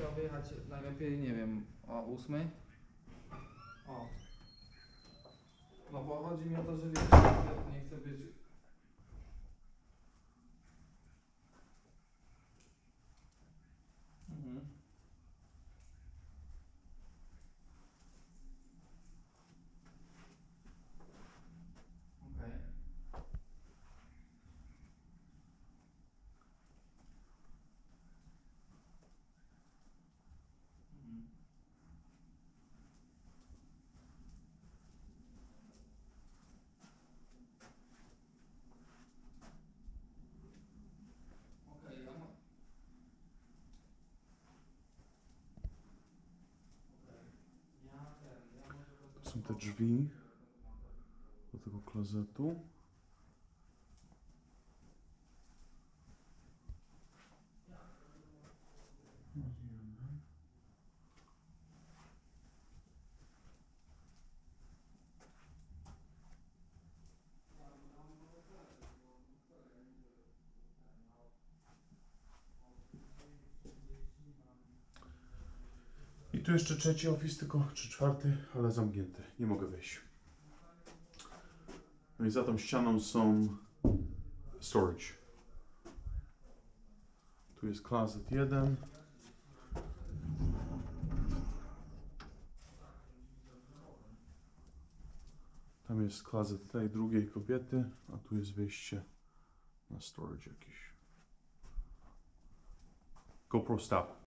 chciał wyjechać najlepiej, nie wiem, o 8. O. No bo chodzi mi o to, że wiesz, nie chcę być... Mhm. Okej. Mhm. Okej, ja mam... To są te drzwi do tego klozetu. I tu jeszcze trzeci office, tylko czy czwarty, ale zamknięty. Nie mogę wejść. No i za tą ścianą są storage. Tu jest closet 1. Tam jest closet tej drugiej kobiety, a tu jest wyjście na storage jakiś. GoPro stop.